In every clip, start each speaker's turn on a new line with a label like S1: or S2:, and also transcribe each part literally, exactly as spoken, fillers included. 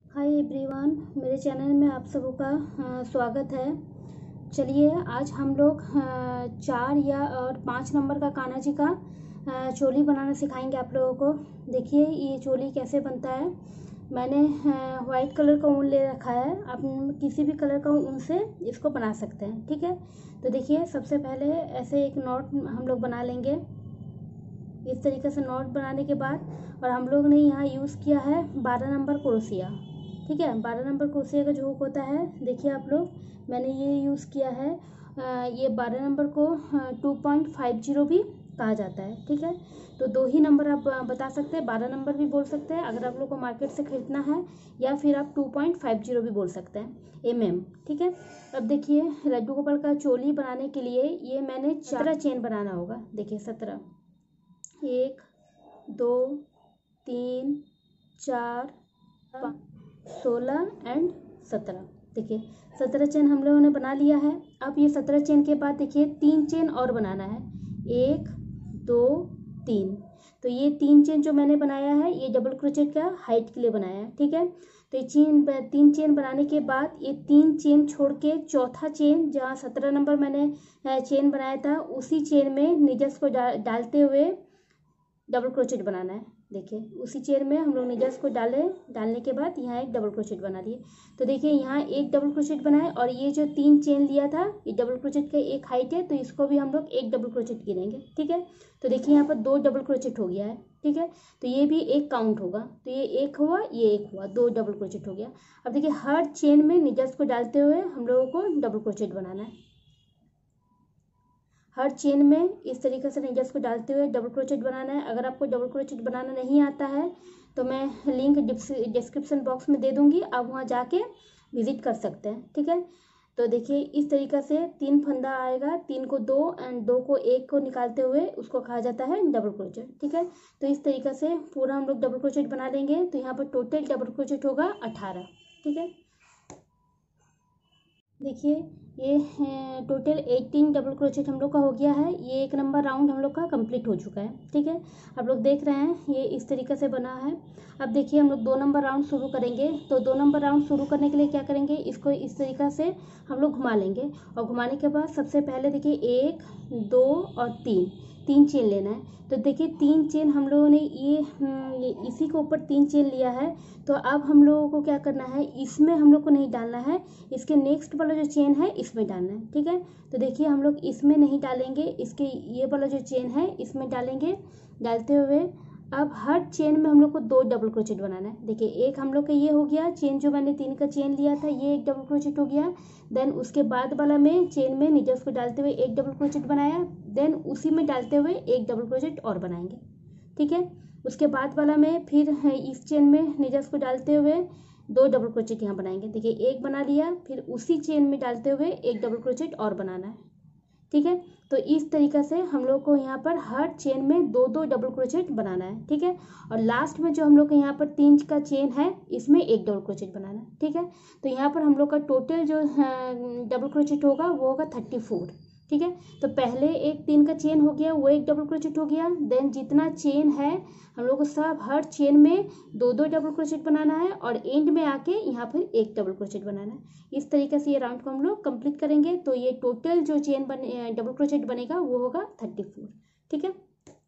S1: Hi everyone, मेरे channel में आप सबों का अ, स्वागत है। चलिए आज हम लोग अ, चार या और पाँच नंबर का कान्हा जी का अ, चोली बनाना सिखाएंगे आप लोगों को। देखिए ये चोली कैसे बनता है। मैंने वाइट कलर का ऊन ले रखा है, आप किसी भी कलर का ऊन से इसको बना सकते हैं, ठीक है। तो देखिए सबसे पहले ऐसे एक नॉट हम लोग बना लेंगे। इस तरीके से नॉट बनाने के बाद और हम लोग ने यहाँ यूज़ किया है बारह नंबर क्रोशिया, ठीक है। बारह नंबर क्रोशिया का जो हुक होता है, देखिए आप लोग, मैंने ये यूज़ किया है। आ, ये बारह नंबर को टू पॉइंट फाइव जीरो भी कहा जाता है, ठीक है। तो दो ही नंबर आप बता सकते हैं, बारह नंबर भी बोल सकते हैं अगर आप लोग को मार्केट से ख़रीदना है, या फिर आप टू पॉइंट फाइव जीरो भी बोल सकते हैं एम एम, ठीक है। अब देखिए लड्डू गोपाल का चोली बनाने के लिए ये मैंने सत्रह चेन बनाना होगा। देखिए सत्रह, एक, दो, तीन, चार, पाँच, सोलह एंड सत्रह। देखिए सत्रह चेन हम लोगों ने बना लिया है। अब ये सत्रह चेन के बाद देखिए तीन चेन और बनाना है, एक, दो, तीन। तो ये तीन चेन जो मैंने बनाया है ये डबल क्रोचेट का हाइट के लिए बनाया है, ठीक है। तो ये चेन तीन चेन बनाने के बाद ये तीन चेन छोड़ के चौथा चेन, जहाँ सत्रह नंबर मैंने चेन बनाया था, उसी चेन में निजस को डा, डालते हुए डबल क्रोचेट बनाना है। देखिए उसी चेन में हम लोग निजस को डाले, डालने के बाद यहाँ एक डबल क्रोचेट बना दिए। तो देखिए यहाँ एक डबल क्रोचेट बना है, और ये जो तीन चेन लिया था ये डबल क्रोचेट का एक हाइट है, तो इसको भी हम लोग एक डबल क्रोचेट गिनेंगे, ठीक है। तो देखिए यहाँ पर दो डबल क्रोचेट हो गया है, ठीक है। तो ये भी एक काउंट होगा, तो ये एक हुआ, ये एक हुआ, दो डबल क्रोचेट हो गया। अब देखिए हर चेन में निजस को डालते हुए हम लोगों को डबल क्रोचेट बनाना है। हर चेन में इस तरीके से निजस को डालते हुए डबल क्रोचेट बनाना है। अगर आपको डबल क्रोचेट बनाना नहीं आता है तो मैं लिंक डिस्क्रिप्शन बॉक्स में दे दूंगी, आप वहाँ जाके विजिट कर सकते हैं, ठीक है। तो देखिए इस तरीके से तीन फंदा आएगा, तीन को दो एंड दो को एक को निकालते हुए उसको कहा जाता है डबल क्रोचेट, ठीक है। तो इस तरीके से पूरा हम लोग डबल क्रोचेट बना लेंगे। तो यहाँ पर टोटल डबल क्रोचेट होगा अठारह, ठीक है। देखिए ये टोटल एटीन डबल क्रोचेट हम लोग का हो गया है। ये एक नंबर राउंड हम लोग का कंप्लीट हो चुका है, ठीक है। आप लोग देख रहे हैं ये इस तरीके से बना है। अब देखिए हम लोग दो नंबर राउंड शुरू करेंगे। तो दो नंबर राउंड शुरू करने के लिए क्या करेंगे, इसको इस तरीके से हम लोग घुमा लेंगे, और घुमाने के बाद सबसे पहले देखिए एक, दो और तीन, तीन चेन लेना है। तो देखिए तीन चेन हम लोगों ने ये, ये इसी के ऊपर तीन चेन लिया है। तो अब हम लोगों को क्या करना है, इसमें हम लोग को नहीं डालना है, इसके नेक्स्ट वाला जो चेन है इसमें डालना है, ठीक है। तो देखिए हम लोग इसमें नहीं डालेंगे, इसके ये वाला जो चेन है इसमें डालेंगे। डालते हुए अब हर चेन में हम लोग को दो डबल क्रोचेट बनाना है। देखिए एक हम लोग का ये हो गया चेन, जो मैंने तीन का चेन लिया था ये एक डबल क्रोचेट हो गया। देन उसके बाद वाला में चेन में निजस को डालते हुए एक डबल क्रोचेट बनाया, देन उसी में डालते हुए एक डबल क्रोचेट और बनाएंगे, ठीक है। उसके बाद वाला में फिर इस चेन में निजस को डालते हुए दो डबल क्रोचेट यहाँ बनाएंगे। देखिए एक बना लिया, फिर उसी चेन में डालते हुए एक डबल क्रोचेट और बनाना है, ठीक है। तो इस तरीके से हम लोग को यहाँ पर हर चेन में दो दो डबल क्रोचेट बनाना है, ठीक है। और लास्ट में जो हम लोग के यहाँ पर तीन का चेन है इसमें एक डबल क्रोचेट बनाना है, ठीक है। तो यहाँ पर हम लोग का टोटल जो डबल क्रोचेट होगा वो होगा थर्टी फोर, ठीक है। तो पहले एक तीन का चेन हो गया, वो एक डबल क्रोचेट हो गया। देन जितना चेन है हम लोग को सब हर चेन में दो दो डबल क्रोचेट बनाना है, और एंड में आके यहाँ पर एक डबल क्रोचेट बनाना है। इस तरीके से ये राउंड को हम लोग कंप्लीट करेंगे। तो ये टोटल जो चेन बने डबल क्रोचेट बनेगा वो होगा थर्टी फोर, ठीक है।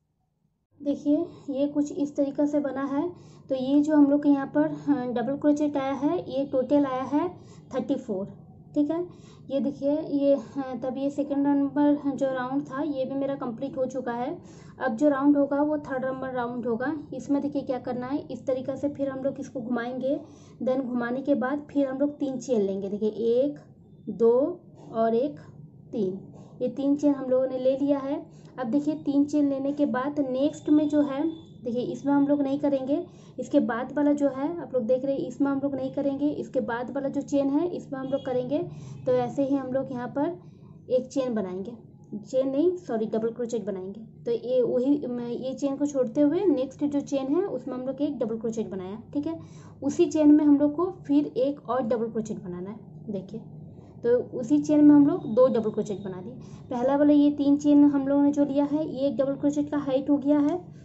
S1: देखिए ये कुछ इस तरीके से बना है। तो ये जो हम लोग के यहाँ पर डबल क्रोचेट आया है ये टोटल आया है थर्टी फोर, ठीक है। ये देखिए ये तब ये सेकंड नंबर जो राउंड था ये भी मेरा कंप्लीट हो चुका है। अब जो राउंड होगा वो थर्ड नंबर राउंड होगा। इसमें देखिए क्या करना है, इस तरीके से फिर हम लोग इसको घुमाएंगे। देन घुमाने के बाद फिर हम लोग तीन चेन लेंगे। देखिए एक, दो और एक, तीन, ये तीन चेन हम लोगों ने ले लिया है। अब देखिए तीन चेन लेने के बाद नेक्स्ट में जो है, देखिए इसमें हम लोग नहीं करेंगे, इसके बाद वाला जो है आप लोग देख रहे हैं इसमें हम लोग नहीं करेंगे, इसके बाद वाला जो चेन है इसमें हम लोग करेंगे। तो ऐसे ही हम लोग यहाँ पर एक चेन बनाएंगे, चेन नहीं सॉरी डबल क्रोचेट बनाएंगे। तो ये वही ये चेन को छोड़ते हुए नेक्स्ट जो चेन है उसमें हम लोग एक डबल क्रोचेट बनाया, ठीक है। उसी चेन में हम लोग को फिर एक और डबल क्रोचेट बनाना है। देखिए तो उसी चेन में हम लोग दो डबल क्रोचेट बना दिए। पहला वाला ये तीन चेन हम लोगों ने जो लिया है ये एक डबल क्रोचेट का हाइट हो गया है।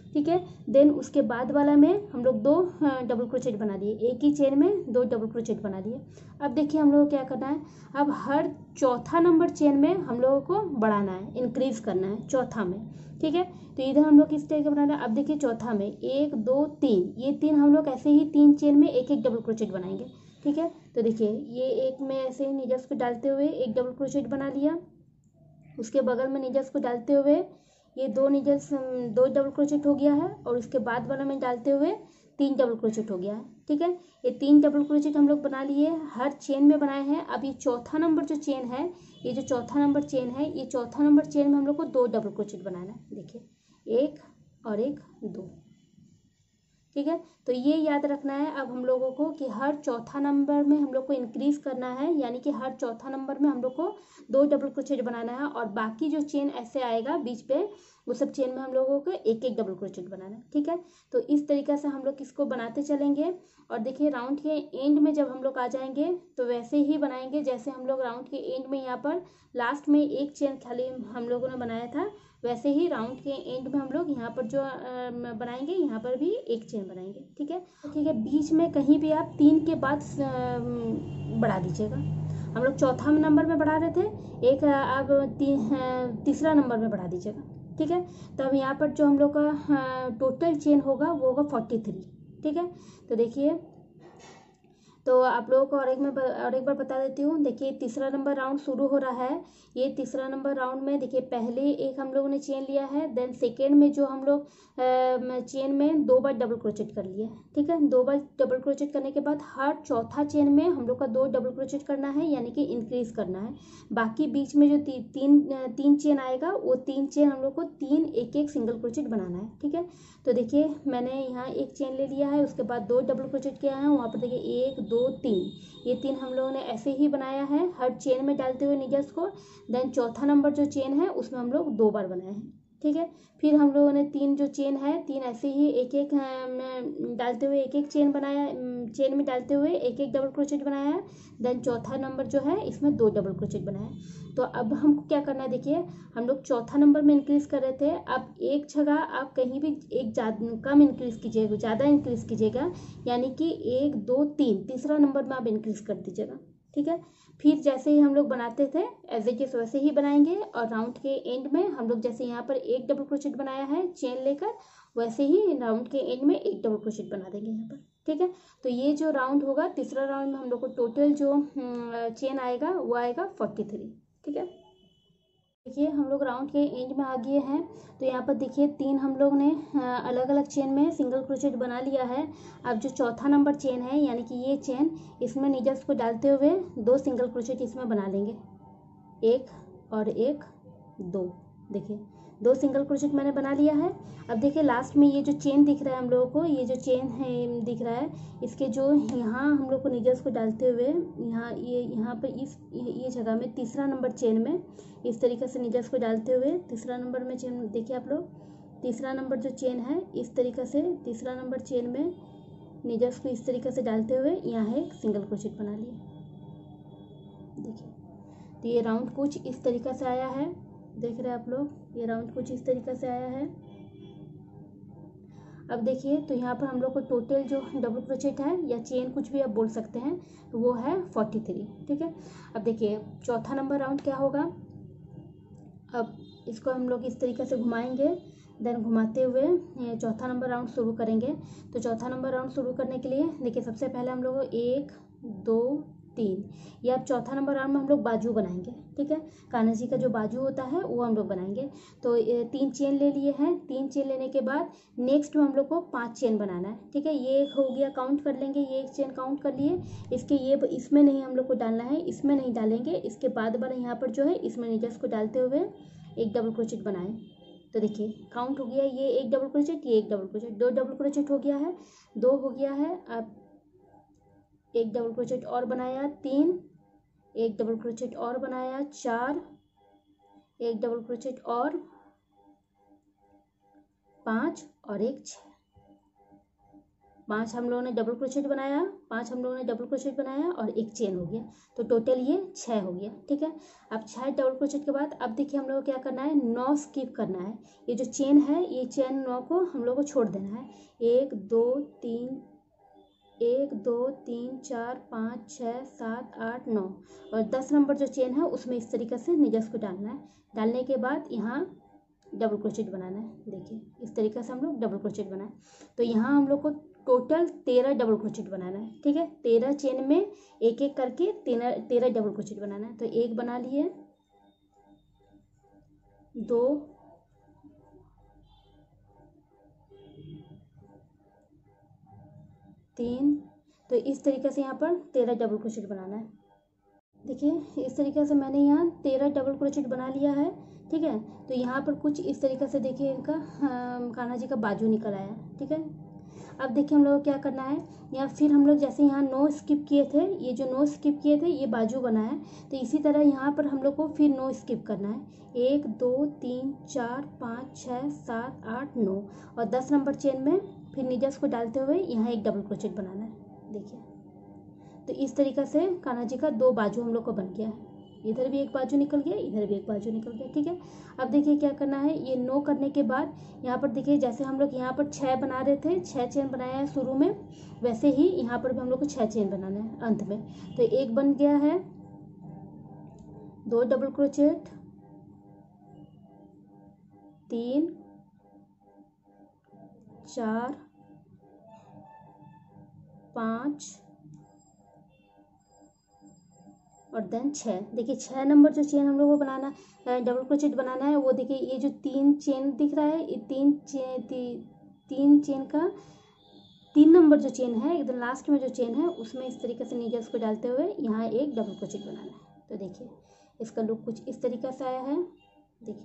S1: ठीक है। देन उसके बाद वाला में हम लोग दो डबल क्रोचेट बना लिए, एक ही चेन में दो डबल क्रोचेट बना लिए। अब देखिए हम लोग को क्या करना है, अब हर चौथा नंबर चेन में हम लोगों को बढ़ाना है, इंक्रीज करना है चौथा में, ठीक है। तो इधर हम लोग किस तरह का बनाना है, अब देखिए चौथा में एक दो तीन, ये तीन हम लोग ऐसे ही तीन चेन में एक एक डबल क्रोचेट बनाएंगे, ठीक है। तो देखिए ये एक में ऐसे ही नीडल्स को डालते हुए एक डबल क्रोचेट बना लिया, उसके बगल में नीडल्स को डालते हुए ये दो नीडल्स दो डबल क्रोचेट हो गया है, और उसके बाद वाला में डालते हुए तीन डबल क्रोचेट हो गया है, ठीक है। ये तीन डबल क्रोचेट हम लोग बना लिए, हर चेन में बनाए हैं। अब ये चौथा नंबर जो चेन है, ये जो चौथा नंबर चेन है, ये चौथा नंबर चेन में हम लोग को दो डबल क्रोचेट बनाना है, देखिए एक और एक दो, ठीक है। तो ये याद रखना है अब हम लोगों को कि हर चौथा नंबर में हम लोग को इंक्रीज करना है, यानी कि हर चौथा नंबर में हम लोग को दो डबल क्रोचेट बनाना है, और बाकी जो चेन ऐसे आएगा बीच पे वो सब चेन में हम लोगों को एक एक डबल क्रोचेट बनाना है, ठीक है। तो इस तरीके से हम लोग इसको बनाते चलेंगे, और देखिए राउंड के एंड में जब हम लोग आ जाएंगे तो वैसे ही बनाएंगे जैसे हम लोग राउंड के एंड में यहाँ पर लास्ट में एक चेन खाली हम लोगों ने बनाया था, वैसे ही राउंड के एंड में हम लोग यहाँ पर जो बनाएंगे यहाँ पर भी एक चेन बनाएंगे, ठीक है। ठीक है, बीच में कहीं भी आप तीन के बाद बढ़ा दीजिएगा। हम लोग चौथा नंबर में बढ़ा रहे थे, एक अब ती, तीसरा नंबर में बढ़ा दीजिएगा, ठीक है। तो अब यहाँ पर जो हम लोग का टोटल चेन होगा वो होगा फोर्टी थ्री, ठीक है। तो देखिए, तो आप लोगों को और एक मैं और एक बार बता देती हूँ। देखिए तीसरा नंबर राउंड शुरू हो रहा है, ये तीसरा नंबर राउंड में देखिए पहले एक हम लोगों ने चेन लिया है, देन सेकेंड में जो हम लोग चेन में दो बार डबल क्रोचेट कर लिया, ठीक है। दो बार डबल क्रोचेट करने के बाद हर चौथा चेन में हम लोग का दो डबल क्रोचेट करना है, यानी कि इंक्रीज करना है। बाकी बीच में जो ती, तीन तीन चेन आएगा वो तीन चेन हम लोग को तीन एक एक सिंगल क्रोचेट बनाना है, ठीक है। तो देखिए मैंने यहाँ एक चेन ले लिया है, उसके बाद दो डबल क्रोचेट किया है, वहाँ पर देखिए एक दो तीन, ये तीन हम लोगों ने ऐसे ही बनाया है हर चेन में डालते हुए नीडल्स को। देन चौथा नंबर जो चेन है उसमें हम लोग दो बार बनाए हैं, ठीक है। फिर हम लोगों ने तीन जो चेन है, तीन ऐसे ही एक एक डालते हुए एक एक चेन बनाया, चेन में डालते हुए एक एक डबल क्रोचेट बनाया है। देन चौथा नंबर जो है इसमें दो डबल क्रोचेट बनाया है। तो अब हमको क्या करना है, देखिए हम लोग चौथा नंबर में इंक्रीज कर रहे थे, अब एक जगह आप कहीं भी एक ज़्यादा कम इंक्रीज कीजिएगा, ज़्यादा इंक्रीज कीजिएगा, यानी कि एक दो तीन तीसरा नंबर में आप इंक्रीज कर दीजिएगा, ठीक है। फिर जैसे ही हम लोग बनाते थे एज इट इज वैसे ही बनाएंगे, और राउंड के एंड में हम लोग जैसे यहाँ पर एक डबल क्रोचेट बनाया है चेन लेकर, वैसे ही राउंड के एंड में एक डबल क्रोचेट बना देंगे यहाँ पर, ठीक है। तो ये जो राउंड होगा तीसरा राउंड में हम लोग को टोटल जो चेन आएगा वो आएगा फोर्टी थ्री, ठीक है। देखिए हम लोग राउंड के एंड में आ गए हैं, तो यहाँ पर देखिए तीन हम लोग ने अलग अलग चेन में सिंगल क्रोचेट बना लिया है। अब जो चौथा नंबर चेन है, यानी कि ये चेन, इसमें नीडल्स को डालते हुए दो सिंगल क्रोचेट इसमें बना लेंगे, एक और एक दो, देखिए दो सिंगल क्रोचेट मैंने बना लिया है। अब देखिए लास्ट में ये जो चेन दिख रहा है हम लोगों को, ये जो चेन है दिख रहा है, इसके जो यहाँ हम लोग को नीडल्स को डालते हुए यहाँ ये यहाँ पे इस ये जगह में तीसरा नंबर चेन में इस तरीके से नीडल्स को डालते हुए तीसरा नंबर में चेन, देखिए आप लोग तीसरा नंबर जो चेन है इस तरीके से तीसरा नंबर चेन में नीडल्स को इस तरीके से डालते हुए यहाँ एक सिंगल क्रोचेट बना लिया, देखिए। तो ये राउंड कुछ इस तरीके से आया है, देख रहे हैं आप लोग, ये राउंड कुछ इस तरीके से आया है। अब देखिए तो यहाँ पर हम लोग को टोटल जो डबल क्रोचेट है या चेन कुछ भी आप बोल सकते हैं, तो वो है फोर्टी थ्री, ठीक है। अब देखिए चौथा नंबर राउंड क्या होगा, अब इसको हम लोग इस तरीके से घुमाएंगे, देन घुमाते हुए चौथा नंबर राउंड शुरू करेंगे। तो चौथा नंबर राउंड शुरू करने के लिए देखिए सबसे पहले हम लोग एक दो तीन, ये अब चौथा नंबर राउंड में हम लोग बाजू बनाएंगे, ठीक है। कान्हा जी का जो बाजू होता है वो हम लोग बनाएंगे। तो तीन चेन ले लिए हैं, तीन चेन लेने के बाद नेक्स्ट में हम लोग को पांच चेन बनाना है, ठीक है। ये हो गया, काउंट कर लेंगे, ये एक चेन काउंट कर लिए, इसके ये इसमें नहीं हम लोग को डालना है, इसमें नहीं डालेंगे, इसके बाद बार यहाँ पर जो है इसमें नीडल्स को डालते हुए एक डबल क्रोचेट बनाएं। तो देखिए काउंट हो गया, ये एक डबल क्रोचेट, ये एक डबल क्रोचेट, दो डबल क्रोचेट हो गया है, दो हो गया है। अब एक डबल क्रोचेट और बनाया तीन, एक डबल क्रोचेट और बनाया चार, एक डबल क्रोचेट और पाँच, और एक छः, पांच हम लोगों ने डबल क्रोचेट बनाया, पांच हम लोगों ने डबल क्रोचेट बनाया और एक चेन हो गया, तो टोटल ये छः हो गया। ठीक है, अब छः डबल क्रोचेट के बाद अब देखिए हम लोग को क्या करना है, नौ स्किप करना है। ये जो चेन है, ये चेन नौ को हम लोग को छोड़ देना है। एक दो तीन एक दो तीन चार पाँच छः सात आठ नौ और दस नंबर जो चेन है उसमें इस तरीके से निजस को डालना है। डालने के बाद यहाँ डबल क्रोचेट बनाना है। देखिए इस तरीके से हम लोग डबल क्रोचेट बनाए, तो यहाँ हम लोग को टोटल तेरह डबल क्रोचेट बनाना है। ठीक है, तेरह चेन में एक एक करके तेरह तेरह डबल क्रोचेट बनाना है। तो एक बना लिए, दो, तीन, तो इस तरीके से यहाँ पर तेरह डबल क्रोचेट बनाना है। देखिए इस तरीके से मैंने यहाँ तेरह डबल क्रोचेट बना लिया है। ठीक है, तो यहाँ पर कुछ इस तरीके से देखिए इनका कान्हा जी का बाजू निकल आया। ठीक है, अब देखिए हम लोग को क्या करना है, या फिर हम लोग जैसे यहाँ नो स्किप किए थे, ये जो नो स्किप किए थे ये बाजू बना है, तो इसी तरह यहाँ पर हम लोग को फिर नो स्किप करना है। एक दो तीन चार पाँच छः सात आठ नौ और दस नंबर चेन में फिर निजस को डालते हुए यहाँ एक डबल क्रोचेट बनाना है। देखिए तो इस तरीके से कान्हा जी का दो बाजू हम लोग को बन गया है। इधर भी एक बाजू निकल गया, इधर भी एक बाजू निकल गया। ठीक है, अब देखिए क्या करना है, ये नो करने के बाद यहाँ पर देखिए जैसे हम लोग यहाँ पर छः बना रहे थे, छः चेन बनाया है शुरू में, वैसे ही यहाँ पर भी हम लोग को छः चेन बनाना है अंत में। तो एक बन गया है, दो डबल क्रोचेट, तीन, चार, पाँच और देन छः। देखिए छः नंबर जो चेन हम लोग को बनाना डबल क्रोचेट बनाना है, वो देखिए ये जो तीन चेन दिख रहा है, ये तीन चेन ती, तीन चेन का तीन नंबर जो चेन है एकदम लास्ट में जो चेन है उसमें इस तरीके से नीडल्स को डालते हुए यहाँ एक डबल क्रोचेट बनाना है। तो देखिए इसका लुक कुछ इस तरीके से आया है। देखिए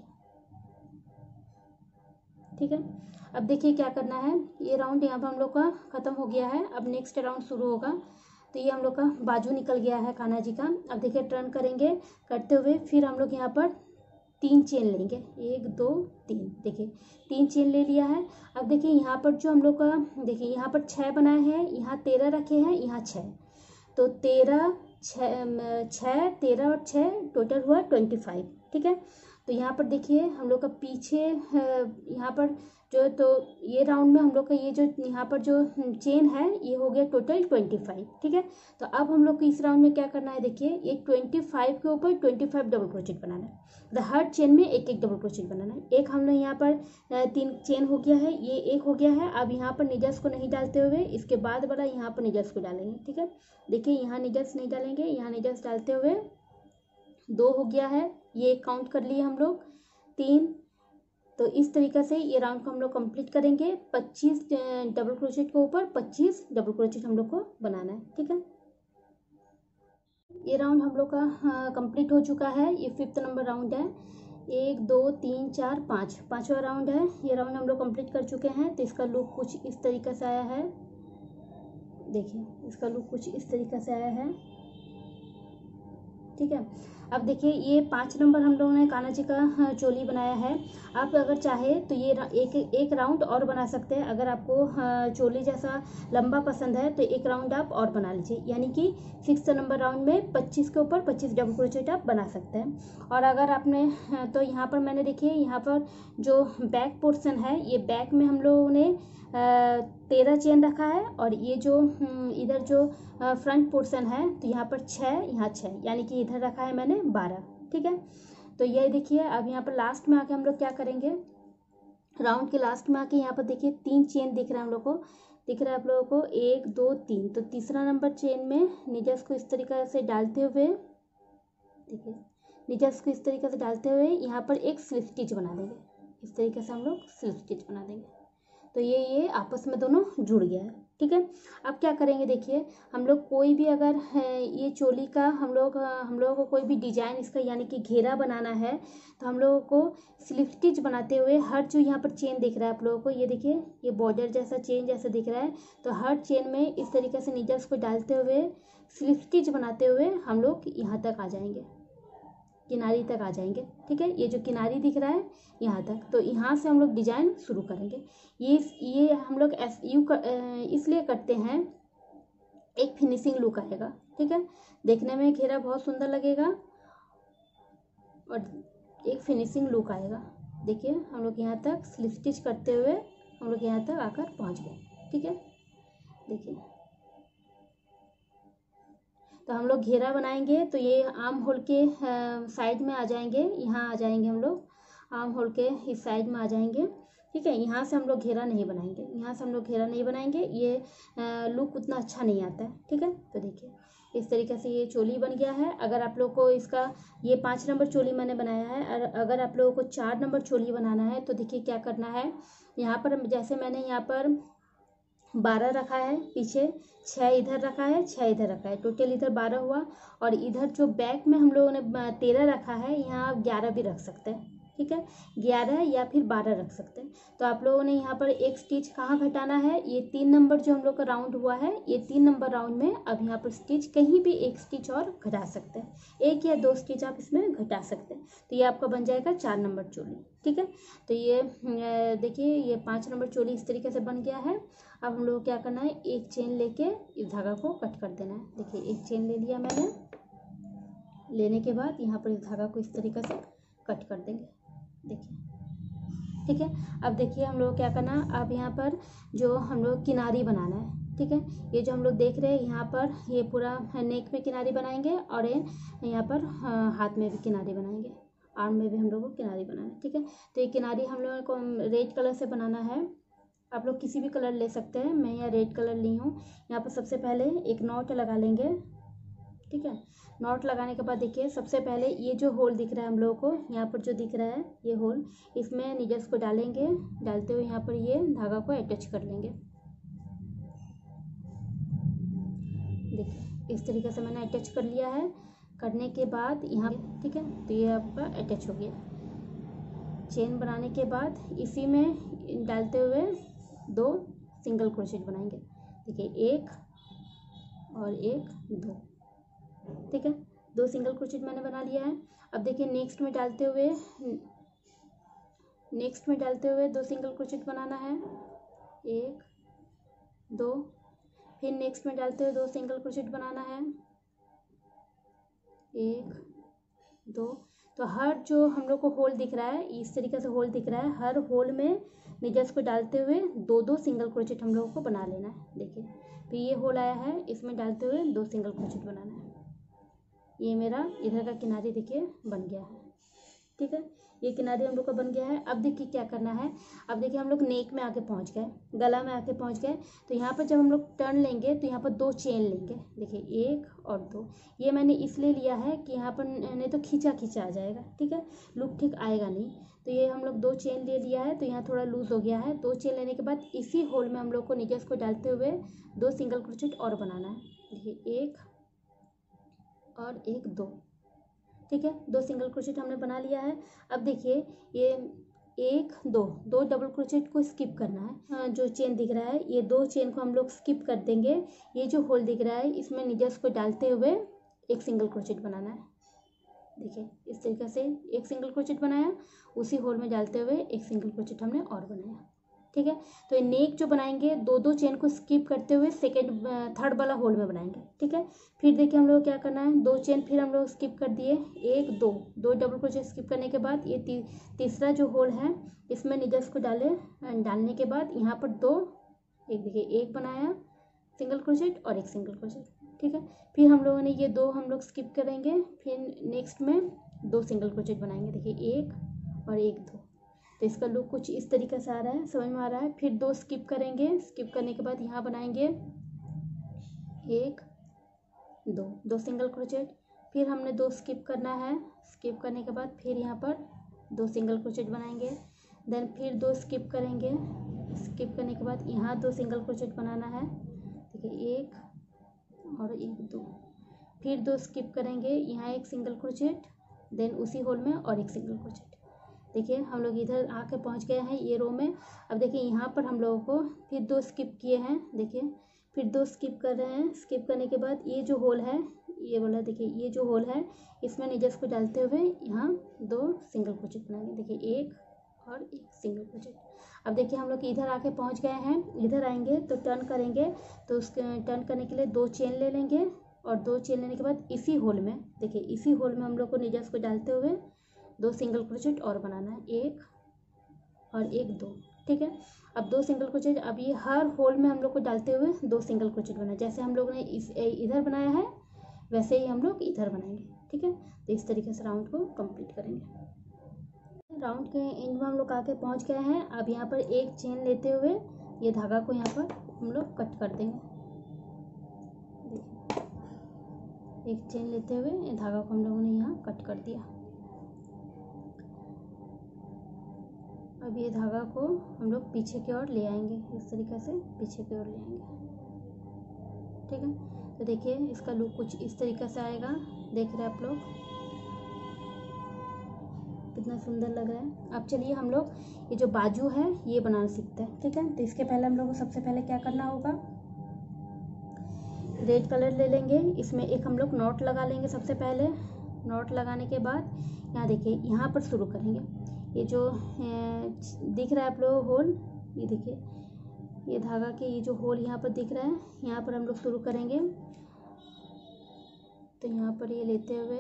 S1: ठीक है, अब देखिए क्या करना है, ये राउंड यहाँ पर हम लोग का ख़त्म हो गया है। अब नेक्स्ट राउंड शुरू होगा, तो ये हम लोग का बाजू निकल गया है कान्हा जी का। अब देखिए टर्न करेंगे, करते हुए फिर हम लोग यहाँ पर तीन चेन लेंगे, एक दो तीन। देखिए तीन चेन ले लिया है। अब देखिए यहाँ पर जो हम लोग का देखिए यहाँ पर छः बनाए हैं, यहाँ तेरह रखे हैं, यहाँ छः, तो तेरह छः छः तेरह और छः टोटल हुआ ट्वेंटी फाइव। ठीक है, तो यहाँ पर देखिए हम लोग का पीछे यहाँ पर जो, तो ये राउंड में हम लोग का ये जो यहाँ पर जो चेन है ये हो गया टोटल ट्वेंटी फाइव। ठीक है, तो अब हम लोग को इस राउंड में क्या करना है, देखिए ये ट्वेंटी फाइव के ऊपर ट्वेंटी फाइव डबल क्रोचेट बनाना है। तो हर चेन में एक एक डबल क्रोचेट बनाना है। एक हम लोग यहाँ पर तीन चेन हो गया है, ये एक हो गया है। अब यहाँ पर निजल्स को नहीं डालते हुए इसके बाद वाला यहाँ पर निजल्स को डालेंगे। ठीक है, देखिए यहाँ निजल्स नहीं डालेंगे, यहाँ निजल्स डालते हुए दो हो गया है, ये काउंट कर लिए हम लोग, तीन। तो इस तरीके से ये राउंड को हम लोग कंप्लीट करेंगे। पच्चीस डबल क्रोचेट के ऊपर पच्चीस डबल क्रोचेट हम लोग को बनाना है। ठीक है, ये राउंड हम लोग का कंप्लीट हो चुका है। ये फिफ्थ नंबर राउंड है, एक दो तीन चार पाँच, पाँचवा राउंड है। ये राउंड हम लोग कंप्लीट कर चुके हैं। तो इसका लुक कुछ इस तरीके से आया है। देखिए इसका लुक कुछ इस तरीके से आया है। ठीक है, अब देखिए ये पाँच नंबर हम लोगों ने कान्हा जी का चोली बनाया है। आप अगर चाहे तो ये एक एक राउंड और बना सकते हैं। अगर आपको चोली जैसा लंबा पसंद है तो एक राउंड आप और बना लीजिए, यानी कि सिक्स नंबर राउंड में पच्चीस के ऊपर पच्चीस डबल क्रोचेट आप बना सकते हैं। और अगर आपने तो यहाँ पर मैंने देखिए यहाँ पर जो बैक पोर्शन है, ये बैक में हम लोगों ने तेरह चेन रखा है और ये जो इधर जो फ्रंट पोर्शन है तो यहाँ पर छः, यहाँ छः, यानी कि इधर रखा है मैंने बारह। ठीक है, तो ये देखिए अब यहाँ पर लास्ट में आके हम लोग क्या करेंगे, राउंड के लास्ट में आके यहाँ पर देखिए तीन चेन दिख रहा है हम लोग को, दिख रहा है आप लोगों को, एक दो तीन। तो तीसरा नंबर चेन में निजल्स को इस तरीके से डालते हुए, देखिए निजल्स को इस तरीके से डालते हुए यहाँ पर एक स्लिप स्टिच बना देंगे। इस तरीके से हम लोग स्लिप स्टिच बना देंगे, तो ये ये आपस में दोनों जुड़ गया है। ठीक है, अब क्या करेंगे, देखिए हम लोग कोई भी अगर ये चोली का हम लोग हम लोगों को कोई भी डिजाइन इसका यानी कि घेरा बनाना है, तो हम लोगों को स्लिप स्टिच बनाते हुए हर जो यहाँ पर चेन दिख रहा है आप लोगों को, ये देखिए ये बॉर्डर जैसा चेन जैसा दिख रहा है, तो हर चेन में इस तरीके से नीडल्स को डालते हुए स्लिप स्टिच बनाते हुए हम लोग यहाँ तक आ जाएंगे। किनारी तक आ जाएंगे। ठीक है, ये जो किनारी दिख रहा है यहाँ तक, तो यहाँ से हम लोग डिजाइन शुरू करेंगे। ये ये हम लोग एस यू इसलिए करते हैं, एक फिनिशिंग लुक आएगा। ठीक है, देखने में घेरा बहुत सुंदर लगेगा और एक फिनिशिंग लुक आएगा। देखिए हम लोग यहाँ तक स्लिप स्टिच करते हुए हम लोग यहाँ तक आकर पहुँच गए। ठीक है, देखिए तो हम लोग घेरा बनाएंगे तो ये आर्म होल के साइड में आ जाएंगे, यहाँ आ जाएंगे हम लोग आर्म होल के इस साइड में आ जाएंगे। ठीक है, यहाँ से हम लोग घेरा नहीं बनाएंगे, यहाँ से हम लोग घेरा नहीं बनाएंगे, ये लुक उतना अच्छा नहीं आता है। ठीक है, तो देखिए इस तरीके से ये चोली बन गया है। अगर आप लोग को इसका ये पाँच नंबर चोली मैंने बनाया है, और अगर आप लोगों को चार नंबर चोली बनाना है तो देखिए क्या करना है। यहाँ पर जैसे मैंने यहाँ पर बारह रखा है, पीछे छः इधर रखा है, छः इधर रखा है, टोटल इधर बारह हुआ। और इधर जो बैक में हम लोगों ने तेरह रखा है, यहाँ आप ग्यारह भी रख सकते हैं। ठीक है, ग्यारह या फिर बारह रख सकते हैं। तो आप लोगों ने यहाँ पर एक स्टिच कहाँ घटाना है, ये तीन नंबर जो हम लोग का राउंड हुआ है, ये तीन नंबर राउंड में अब यहाँ पर स्टिच कहीं भी एक स्टिच और घटा सकते हैं, एक या दो स्टिच आप इसमें घटा सकते हैं। तो ये आपका बन जाएगा चार नंबर चोली। ठीक है, तो ये देखिए ये पाँच नंबर चोली इस तरीके से बन गया है। अब हम लोग को क्या करना है, एक चेन लेके इस धागा को कट कर देना है। देखिए एक चेन ले लिया मैंने, लेने के बाद यहाँ पर इस धागा को इस तरीके से कट कर देंगे। देखिए ठीक है, अब देखिए हम लोग क्या करना है, अब यहाँ पर जो हम लोग किनारी बनाना है। ठीक है, ये जो हम लोग देख रहे हैं यहाँ पर ये पूरा नेक में किनारी बनाएंगे और ये यहाँ पर हाथ में भी किनारी बनाएंगे, आर्म में भी हम लोग को किनारी बनाना है। ठीक है, तो ये किनारी हम लोगों को रेड कलर से बनाना है। आप लोग किसी भी कलर ले सकते हैं, मैं यहाँ रेड कलर ली हूँ। यहाँ पर सबसे पहले एक नॉट लगा लेंगे। ठीक है, नॉट लगाने के बाद देखिए सबसे पहले ये जो होल दिख रहा है हम लोगों को, यहाँ पर जो दिख रहा है ये होल, इसमें नीडल्स को डालेंगे। डालते हुए यहाँ पर ये धागा को अटैच कर लेंगे। देखिए इस तरीके से मैंने अटैच कर लिया है। करने के बाद यहाँ, ठीक है, तो ये आपका अटैच हो गया। चेन बनाने के बाद इसी में डालते हुए दो सिंगल क्रोशेट बनाएंगे। देखिए एक और एक, दो। ठीक है, दो सिंगल क्रोशेट मैंने बना लिया है। अब देखिए नेक्स्ट में डालते हुए नेक्स्ट में डालते हुए दो सिंगल क्रोशेट बनाना है, एक दो। फिर नेक्स्ट में डालते हुए दो सिंगल क्रोशेट बनाना है, एक दो। तो हर जो हम लोग को होल दिख रहा है, इस तरीके से होल दिख रहा है, हर होल में नीडल्स को डालते हुए दो दो सिंगल क्रोशेट हम लोगों को बना लेना है। देखिए तो ये होल आया है, इसमें डालते हुए दो सिंगल क्रोशेट बनाना है। ये मेरा इधर का किनारी देखिए बन गया है। ठीक है, ये किनारी हम लोग का बन गया है। अब देखिए क्या करना है, अब देखिए हम लोग नेक में आके पहुंच गए, गला में आके पहुंच गए। तो यहाँ पर जब हम लोग टर्न लेंगे तो यहाँ पर दो चेन लेंगे। देखिए एक और दो, ये मैंने इसलिए लिया है कि यहाँ पर नहीं तो खींचा खींचा आ जाएगा। ठीक है, लुक ठीक आएगा नहीं। तो ये हम लोग दो चेन ले लिया है, तो यहाँ थोड़ा लूज हो गया है। दो चेन लेने के बाद इसी होल में हम लोग को नीडल्स को डालते हुए दो सिंगल क्रोशेट और बनाना है। देखिए एक और एक, दो। ठीक है, दो सिंगल क्रोशेट हमने बना लिया है। अब देखिए ये एक दो दो डबल क्रोशेट को स्किप करना है। जो चेन दिख रहा है ये दो चेन को हम लोग स्किप कर देंगे। ये जो होल दिख रहा है इसमें नीडल्स को डालते हुए एक सिंगल क्रोशेट बनाना है। देखिए इस तरीके से एक सिंगल क्रोशेट बनाया, उसी होल में डालते हुए एक सिंगल क्रोशेट हमने और बनाया। ठीक है, तो ये नेक जो बनाएंगे दो दो चेन को स्किप करते हुए सेकेंड थर्ड वाला होल में बनाएंगे। ठीक है, फिर देखिए हम लोग क्या करना है, दो चेन फिर हम लोग स्किप कर दिए, एक दो दो डबल क्रोशेट स्किप करने के बाद ये ती, तीसरा जो होल है इसमें नीडल्स को डाले। डालने के बाद यहाँ पर दो, एक देखिए एक बनाया सिंगल क्रोशेट और एक सिंगल क्रोशेट। ठीक है, फिर हम लोगों ने ये दो हम लोग स्किप करेंगे, फिर नेक्स्ट में दो सिंगल क्रोशेट बनाएंगे। देखिए एक और एक, दो। तो इसका लुक कुछ इस तरीके से आ रहा है, समझ में आ रहा है। फिर दो स्किप करेंगे, स्किप करने के बाद यहाँ बनाएंगे एक दो दो सिंगल क्रोशेट। फिर हमने दो स्किप करना है, स्किप करने के बाद फिर यहाँ पर दो सिंगल क्रोशेट बनाएंगे। देन फिर दो स्किप करेंगे, स्किप करने के बाद यहाँ दो सिंगल क्रोशेट बनाना है। देखिए एक और एक, दो। फिर दो स्किप करेंगे, यहाँ एक सिंगल क्रोशेट, देन उसी होल में और एक सिंगल क्रोशेट। देखिए हम लोग इधर आके पहुंच गए हैं ये रो में। अब देखिए यहाँ पर हम लोगों को फिर दो स्किप किए हैं। देखिए फिर दो स्किप कर रहे हैं। स्किप करने के बाद ये जो होल है, ये वाला देखिए, ये जो होल है इसमें नीडल्स को डालते हुए यहाँ दो सिंगल क्रोचेट बनाएंगे। देखिए एक और एक सिंगल क्रोचेट। अब देखिए हम लोग इधर आके पहुँच गए हैं। इधर आएंगे तो टर्न करेंगे, तो उसके टर्न करने के लिए दो चेन ले लेंगे और दो चेन लेने के बाद इसी होल में, देखिए इसी होल में हम लोग को नीडल्स को डालते हुए दो सिंगल क्रोचेट और बनाना है, एक और एक, दो। ठीक है, अब दो सिंगल क्रोचेट, अब ये हर होल में हम लोग को डालते हुए दो सिंगल क्रोचेट बनाए। जैसे हम लोग ने इस इधर बनाया है वैसे ही हम लोग इधर बनाएंगे। ठीक है, तो इस तरीके से राउंड को कंप्लीट करेंगे। राउंड के एंड में हम लोग आके पहुंच गए हैं। अब यहाँ पर एक चेन लेते हुए ये धागा को यहाँ पर हम लोग कट कर देंगे। देखिए एक चेन लेते हुए ये धागा को हम लोगों ने यहाँ कट कर दिया। अब ये धागा को हम लोग पीछे की ओर ले आएंगे, इस तरीके से पीछे की ओर ले आएंगे। ठीक है, तो देखिए इसका लुक कुछ इस तरीके से आएगा। देख रहे हैं आप लोग कितना सुंदर लग रहा है। अब चलिए हम लोग ये जो बाजू है ये बनाना सीखते हैं। ठीक है, तो इसके पहले हम लोग को सबसे पहले क्या करना होगा, रेड कलर ले लेंगे, इसमें एक हम लोग नॉट लगा लेंगे। सबसे पहले नॉट लगाने के बाद यहाँ देखिए यहाँ पर शुरू करेंगे। ये जो दिख रहा है आप लोग होल, ये देखिए ये धागा के ये जो होल यहाँ पर दिख रहा है, यहाँ पर हम लोग शुरू करेंगे। तो यहाँ पर ये लेते हुए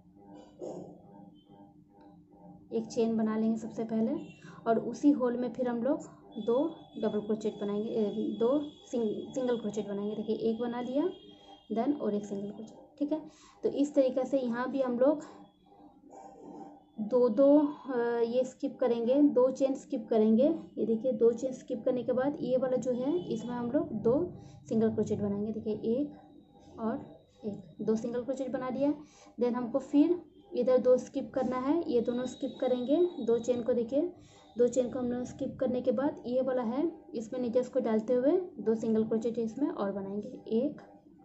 S1: एक चेन बना लेंगे सबसे पहले, और उसी होल में फिर हम लोग दो डबल क्रोचेट बनाएंगे, दो सिंग, सिंगल क्रोचेट बनाएंगे। देखिए एक बना लिया, देन और एक सिंगल क्रोचेट। ठीक है, तो इस तरीके से यहाँ भी हम लोग दो दो ये स्किप करेंगे, दो चेन स्किप करेंगे। ये देखिए दो चेन स्किप करने के बाद ये वाला जो है इसमें हम लोग दो सिंगल क्रोचेट बनाएंगे। देखिए एक और एक, दो सिंगल क्रोचेट बना दिया। देन हमको फिर इधर दो स्किप करना है, ये दोनों स्किप करेंगे दो चेन को। देखिए दो चेन को हम लोग स्किप करने के बाद ये वाला है इसमें नीडल्स को डालते हुए दो सिंगल क्रोचेट इसमें और बनाएंगे, एक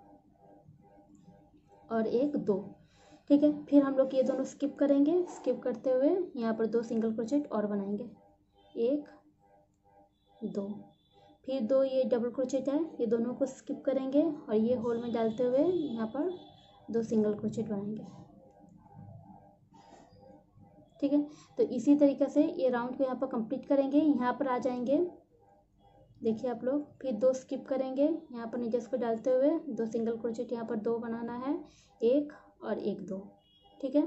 S1: और एक, दो। ठीक है, फिर हम लोग ये दोनों स्किप करेंगे, स्किप करते हुए यहाँ पर दो सिंगल क्रोचेट और बनाएंगे, एक, दो। फिर दो ये डबल क्रोचेट है, ये दोनों को स्किप करेंगे और ये होल में डालते हुए यहाँ पर दो सिंगल क्रोचेट बनाएंगे। ठीक है, तो इसी तरीके से ये राउंड को यहाँ पर कंप्लीट करेंगे। यहाँ पर आ जाएंगे, देखिए आप लोग, फिर दो स्किप करेंगे, यहाँ पर नीडल्स को डालते हुए दो सिंगल क्रोचेट यहाँ पर दो बनाना है, एक और एक, दो। ठीक है,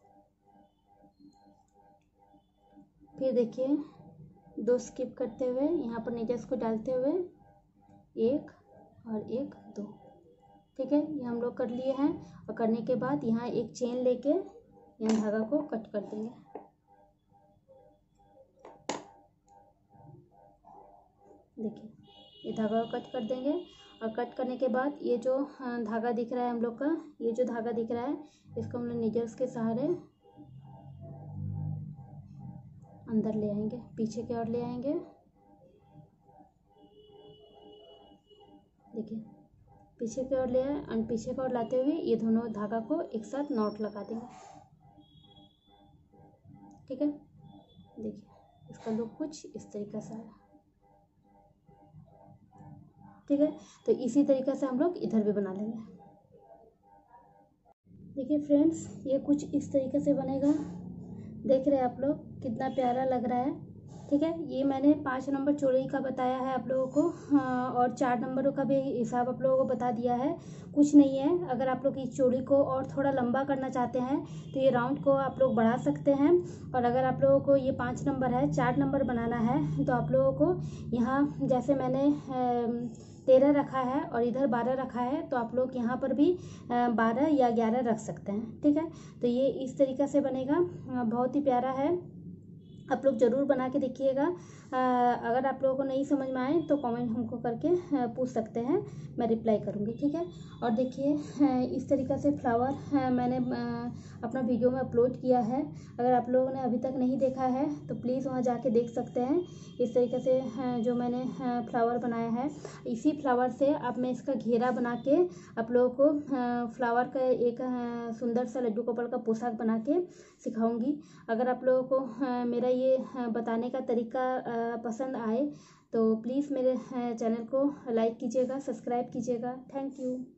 S1: फिर देखिए दो स्किप करते हुए यहाँ पर नीडल्स को डालते हुए एक और एक, दो। ठीक है, ये हम लोग कर लिए हैं, और करने के बाद यहाँ एक चेन लेके यहाँ धागा को कट कर देंगे। देखिए ये धागा को कट कर देंगे, और कट करने के बाद ये जो धागा दिख रहा है हम लोग का, ये जो धागा दिख रहा है इसको हम लोग नीडल्स के सहारे अंदर ले आएंगे, पीछे की ओर ले आएंगे। देखिए पीछे की ओर ले आए, और पीछे की ओर लाते हुए ये दोनों धागा को एक साथ नॉट लगा देंगे। ठीक है, देखिए इसका लुक कुछ इस तरीके से आया। ठीक है, तो इसी तरीके से हम लोग इधर भी बना लेंगे। देखिए फ्रेंड्स, ये कुछ इस तरीके से बनेगा। देख रहे हैं आप लोग कितना प्यारा लग रहा है। ठीक है, ये मैंने पाँच नंबर चोड़ी का बताया है आप लोगों को, हाँ, और चार नंबरों का भी हिसाब आप लोगों को बता दिया है। कुछ नहीं है, अगर आप लोग इस चोड़ी को और थोड़ा लंबा करना चाहते हैं तो ये राउंड को आप लोग बढ़ा सकते हैं। और अगर आप लोगों को ये पाँच नंबर है, चार नंबर बनाना है, तो आप लोगों को यहाँ जैसे मैंने तेरह रखा है और इधर बारह रखा है, तो आप लोग यहाँ पर भी बारह या ग्यारह रख सकते हैं। ठीक है, तो ये इस तरीके से बनेगा, बहुत ही प्यारा है। आप लोग ज़रूर बना के देखिएगा। अगर आप लोगों को नहीं समझ में आए तो कमेंट हमको करके पूछ सकते हैं, मैं रिप्लाई करूँगी। ठीक है, और देखिए इस तरीक़े से फ्लावर मैंने अपना वीडियो में अपलोड किया है। अगर आप लोगों ने अभी तक नहीं देखा है तो प्लीज़ वहाँ जाके देख सकते हैं। इस तरीके से जो मैंने फ्लावर बनाया है, इसी फ्लावर से अब मैं इसका घेरा बना के आप लोगों को फ्लावर का एक सुंदर सा लड्डू गोपाल का पोशाक बना के सिखाऊंगी। अगर आप लोगों को मेरा ये अ, बताने का तरीका अ, पसंद आए तो प्लीज़ मेरे चैनल को लाइक कीजिएगा, सब्सक्राइब कीजिएगा। Thank you.